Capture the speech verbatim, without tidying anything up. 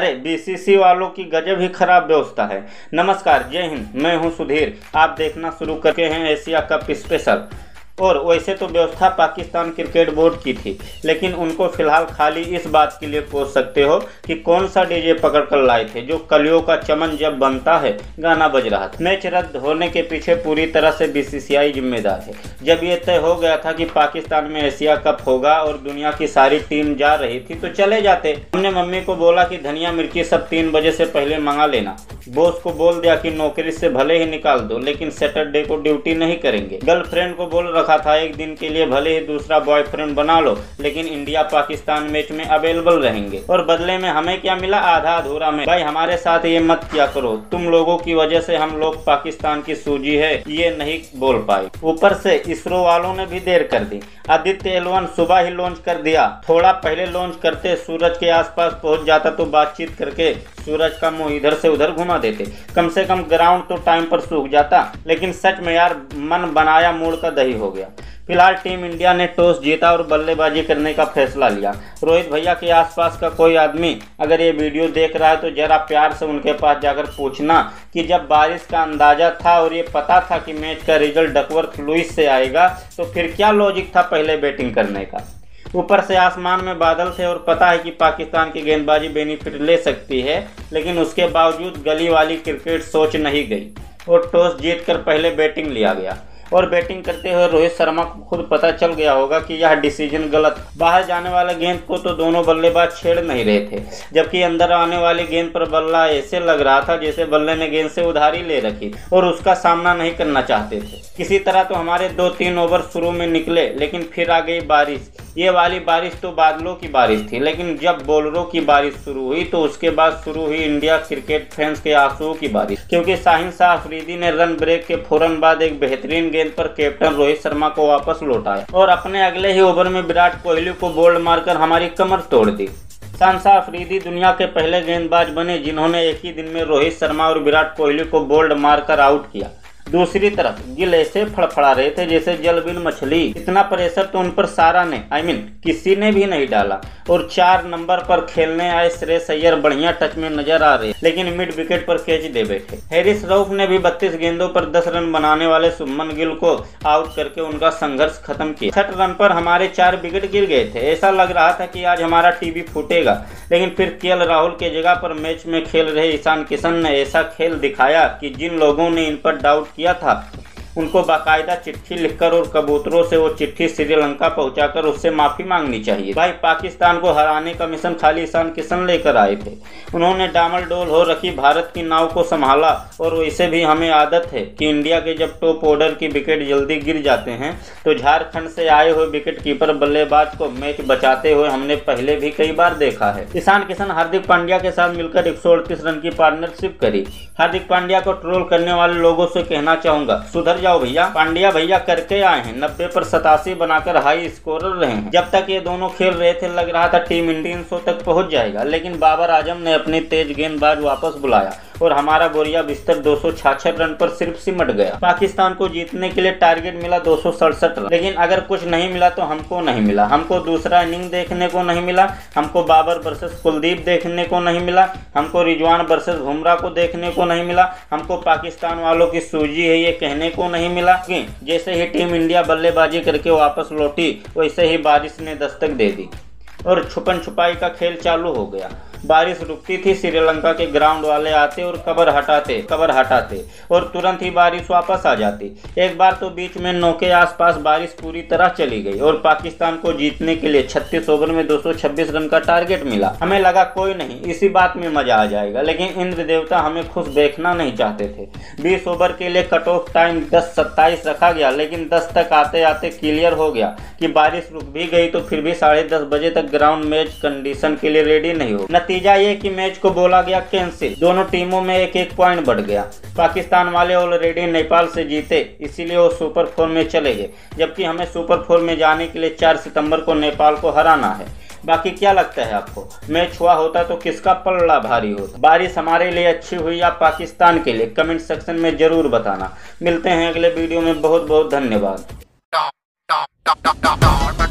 अरे बीसीसी वालों की गजब ही खराब व्यवस्था है। नमस्कार, जय हिंद, मैं हूं सुधीर। आप देखना शुरू करके हैं एशिया कप स्पेशल। और वैसे तो व्यवस्था पाकिस्तान क्रिकेट बोर्ड की थी, लेकिन उनको फिलहाल खाली इस बात के लिए कोस सकते हो कि कौन सा डीजे पकड़ कर लाए थे जो कलियों का चमन जब बनता है गाना बज रहा था। मैच रद्द होने के पीछे पूरी तरह से बीसीसीआई जिम्मेदार है। जब ये तय हो गया था कि पाकिस्तान में एशिया कप होगा और दुनिया की सारी टीम जा रही थी तो चले जाते। हमने मम्मी को बोला कि धनिया मिर्ची सब तीन बजे से पहले मंगा लेना। बॉस को बोल दिया कि नौकरी से भले ही निकाल दो, लेकिन सैटरडे को ड्यूटी नहीं करेंगे। गर्लफ्रेंड को बोल रखा था एक दिन के लिए भले ही दूसरा बॉयफ्रेंड बना लो, लेकिन इंडिया पाकिस्तान मैच में अवेलेबल रहेंगे। और बदले में हमें क्या मिला? आधा अधूरा में। भाई हमारे साथ ये मत किया करो, तुम लोगों की वजह से हम लोग पाकिस्तान की सूजी है ये नहीं बोल पाए। ऊपर से इसरो वालों ने भी देर कर दी। आदित्य एल वन सुबह ही लॉन्च कर दिया। थोड़ा पहले लॉन्च करते, सूरज के आसपास पहुंच जाता तो बातचीत करके सूरज का मुंह इधर से उधर घुमा देते। कम से कम ग्राउंड तो टाइम पर सूख जाता। लेकिन सच में यार, मन बनाया मूड का दही हो गया। फिलहाल टीम इंडिया ने टॉस जीता और बल्लेबाजी करने का फैसला लिया। रोहित भैया के आसपास का कोई आदमी अगर ये वीडियो देख रहा है तो जरा प्यार से उनके पास जाकर पूछना कि जब बारिश का अंदाजा था और ये पता था कि मैच का रिजल्ट डकवर्थ लुइस से आएगा तो फिर क्या लॉजिक था पहले बैटिंग करने का। ऊपर से आसमान में बादल थे और पता है कि पाकिस्तान की गेंदबाजी बेनिफिट ले सकती है, लेकिन उसके बावजूद गली वाली क्रिकेट सोच नहीं गई और टॉस जीतकर पहले बैटिंग लिया गया। और बैटिंग करते हुए रोहित शर्मा को खुद पता चल गया होगा कि यह डिसीजन गलत। बाहर जाने वाले गेंद को तो दोनों बल्लेबाज छेड़ नहीं रहे थे, जबकि अंदर आने वाली गेंद पर बल्ला ऐसे लग रहा था जैसे बल्ले ने गेंद से उधारी ले रखी और उसका सामना नहीं करना चाहते थे। किसी तरह तो हमारे दो तीन ओवर शुरू में निकले, लेकिन फिर आ गई बारिश। ये वाली बारिश तो बादलों की बारिश थी, लेकिन जब बॉलरों की बारिश शुरू हुई तो उसके बाद शुरू हुई इंडिया क्रिकेट फैंस के आंसुओं की बारिश, क्योंकि शाहिन शाह अफरीदी ने रन ब्रेक के फौरन बाद एक बेहतरीन गेंद पर कैप्टन रोहित शर्मा को वापस लौटाया और अपने अगले ही ओवर में विराट कोहली को बोल्ड मारकर हमारी कमर तोड़ दी। शाहिन शाह अफरीदी दुनिया के पहले गेंदबाज बने जिन्होंने एक ही दिन में रोहित शर्मा और विराट कोहली को बोल्ड मारकर आउट किया। दूसरी तरफ गिल ऐसे फड़फड़ा रहे थे जैसे जलबिल मछली। इतना प्रेशर तो उन पर सारा ने आई I मीन mean, किसी ने भी नहीं डाला। और चार नंबर पर खेलने आए श्रेयस अय्यर बढ़िया टच में नजर आ रहे, लेकिन मिड विकेट पर कैच दे बैठे। हैरिस रऊफ ने भी बत्तीस गेंदों पर दस रन बनाने वाले शुभमन गिल को आउट करके उनका संघर्ष खत्म किया। छठ रन पर हमारे चार विकेट गिर गए थे। ऐसा लग रहा था कि आज हमारा टीवी फूटेगा, लेकिन फिर केएल राहुल के जगह पर मैच में खेल रहे ईशान किशन ने ऐसा खेल दिखाया कि जिन लोगों ने इन पर डाउट किया था उनको बाकायदा चिट्ठी लिखकर और कबूतरों से वो चिट्ठी श्रीलंका पहुंचाकर उससे माफी मांगनी चाहिए। भाई पाकिस्तान को हराने का मिशन खाली ईशान किशन लेकर आए थे। उन्होंने डामाडोल हो रखी भारत की नाव को संभाला। और वैसे भी हमें आदत है कि इंडिया के जब टॉप ऑर्डर की विकेट जल्दी गिर जाते हैं तो झारखंड से आए हुए विकेट कीपर बल्लेबाज को मैच बचाते हुए हमने पहले भी कई बार देखा है। ईशान किशन हार्दिक पांड्या के साथ मिलकर एक सौ अड़तीस रन की पार्टनरशिप करी। हार्दिक पांड्या को ट्रोल करने वाले लोगों से कहना चाहूंगा, सुधर जाओ भैया। पांड्या भैया करके आए हैं, नब्बे पर सतासी बनाकर हाई स्कोरर रहे हैं। जब तक ये दोनों खेल रहे थे लग रहा था टीम इंडियन सौ तक पहुंच जाएगा, लेकिन बाबर आजम ने अपनी तेज गेंदबाज वापस बुलाया और हमारा बोरिया बिस्तर दो सौ छियासठ रन पर सिर्फ सिमट गया। पाकिस्तान को जीतने के लिए टारगेट मिला दो सौ सड़सठ रन, लेकिन अगर कुछ नहीं मिला तो हमको नहीं मिला। हमको दूसरा इनिंग देखने को नहीं मिला, हमको बाबर वर्सेस कुलदीप देखने को नहीं मिला, हमको रिजवान वर्सेस बुमराह को देखने को नहीं मिला, हमको पाकिस्तान वालों की सूजी है ये कहने को नहीं मिला। कि जैसे ही टीम इंडिया बल्लेबाजी करके वापस लौटी वैसे ही बारिश ने दस्तक दे दी और छुपन छुपाई का खेल चालू हो गया। बारिश रुकती थी, श्रीलंका के ग्राउंड वाले आते और कवर हटाते कवर हटाते और तुरंत ही बारिश वापस आ जाती। एक बार तो बीच में नौ के आसपास बारिश पूरी तरह चली गई और पाकिस्तान को जीतने के लिए छत्तीस ओवर में दो सौ छब्बीस रन का टारगेट मिला। हमें लगा कोई नहीं, इसी बात में मजा आ जाएगा, लेकिन इंद्र देवता हमें खुश देखना नहीं चाहते थे। बीस ओवर के लिए कट ऑफ टाइम दस सत्ताईस रखा गया, लेकिन दस तक आते आते क्लियर हो गया कि बारिश रुक भी गई तो फिर भी साढ़े दस बजे तक ग्राउंड मैच कंडीशन के लिए रेडी नहीं हो। नतीजा ये कि मैच को बोला गया कैंसिल। दोनों टीमों में एक एक पॉइंट बढ़ गया। पाकिस्तान वाले ऑलरेडी नेपाल से जीते, इसीलिए वो सुपर फोर में चले गए, जबकि हमें सुपर फोर में जाने के लिए चार सितंबर को नेपाल को हराना है। बाकी क्या लगता है आपको, मैच हुआ होता तो किसका पलड़ा भारी होता? बारिश हमारे लिए अच्छी हुई या पाकिस्तान के लिए? कमेंट सेक्शन में जरूर बताना। मिलते हैं अगले वीडियो में। बहुत बहुत धन्यवाद।